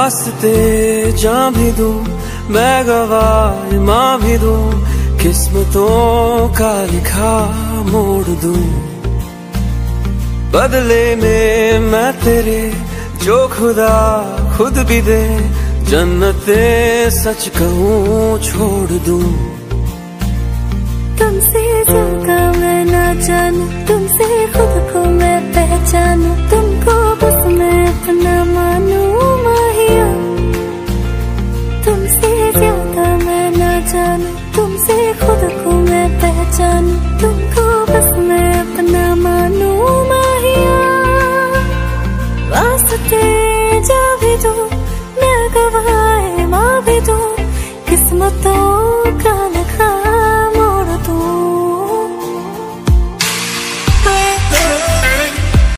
वास्ते जान भी दूं, मैं गवाह माँ भी दूं, किस्मतों का लिखा मोड़ दूं। बदले में मैं तेरे जो खुदा खुद भी दे, जन्नते सच कहूँ छोड़ दूं। तुमसे ज्यादा मैं ना जानूं, तुमसे खुद को मैं पहचानूं, तुमको बस मैं अपना मानूं माहिया। तुमसे ज्यादा मैं ना जानूं, तुमसे